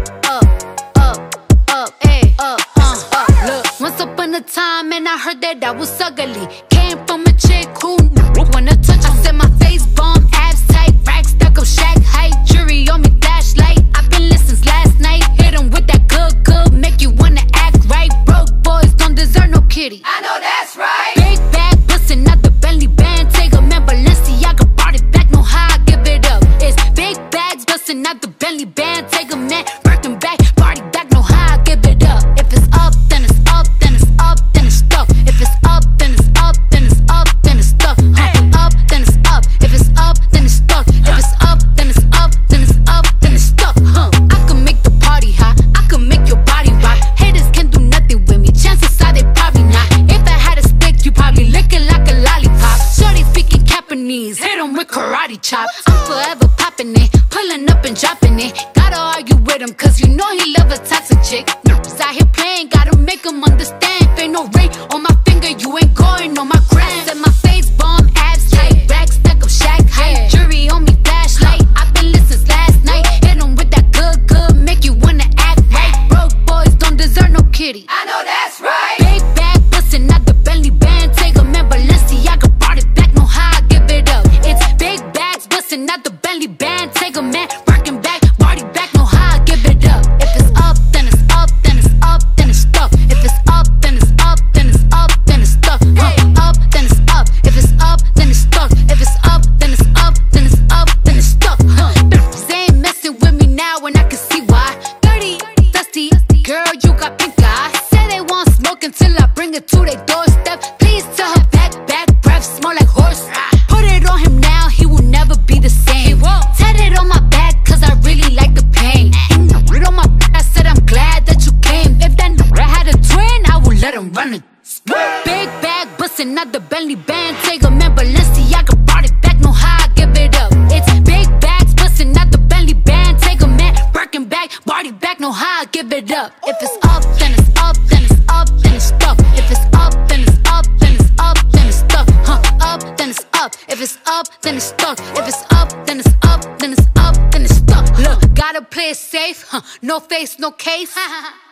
Look, once upon a time, and I heard that I was ugly. Came from a chick who wanna touch. I said my face bomb, abs tight, rack stuck up, shack height, jury on me, flashlight. I've been listening since last night. Hit 'em with that good, make you wanna act right. Broke boys don't deserve no kitty. I know that's right. Big bag bustin' out the Bentley band. Take a man, Balenciaga brought it back. Know how I give it up. It's big bags bustin' out the Bentley band. Take a man, working back, party back. Know how I give it up. If it's up, then it's up, then it's up, then it's stuck. If it's up, then it's up, then it's up, then it's stuck. Up, then it's up. If it's up, then it's stuck. If it's up, then it's up, then it's up, then it's stuck. I can make the party hot. I can make your body rock. Haters can't do nothing with me. Chances are they probably not. If I had a stick, you probably lick it like a lollipop. Shorty speaking Japanese, hit 'em with karate chop. I'm forever popping it, pulling up and dropping it. Gotta argue with him, cause you know he love a toxic chick. Niggas out here playing, gotta make him understand. If ain't no ring on my finger, you ain't going on my gram. Said my face bomb, abs tight, rack stuck up, shack height, jury on me, flashlight. I've been listening since last night. Hit 'em with that good, make you wanna act right. Broke boys don't deserve no kitty. I know that's right. Big bag bustin' out the Bentley band. Take a man, Balenciaga brought it back. Know how I give it up. It's big bags bustin' out the Bentley band. Take a man, working back, party back. Know how I give it up. If it's up, then it's up, then it's up, then it's stuck. If it's up, then it's up, then it's up, then it's stuck. Up, then it's up. If it's up, then it's stuck. If it's up, then it's up, then it's up, then it's stuck. They ain't messing with me now, and I can see why. Dirty, dusty, girl, you got pink eye. Say they want smoke until I bring it to their doorstep. Please tell her back breath smell like horse. Put it on him now, he will never be the same. Tat it on my back, cause I really like the pain. It on my back, I said I'm glad that you came. If that nigga had a twin, I would let him run it. Big bag bustin' out the Bentley band. Take a man, Balenciaga brought it back. Know how I give it up. It's big bags bustin' out the Bentley band. Take a man, working back, party back. Know how I give it up. If it's up, then it's up, then it's up, then it's stuck. If it's up, then it's up, then it's up, then it's stuck. Up, then it's up. If it's up, then it's stuck. If it's up, then it's up, then it's up, then it's stuck. Look, gotta play it safe. No face, no case.